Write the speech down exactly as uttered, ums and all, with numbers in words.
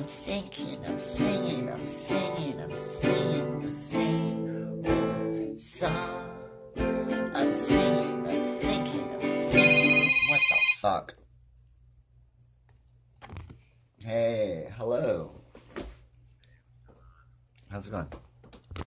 I'm thinking, I'm singing, I'm singing, I'm singing the same old song. I'm singing, I'm thinking, I'm thinking. What the fuck? Hey, hello. How's it going?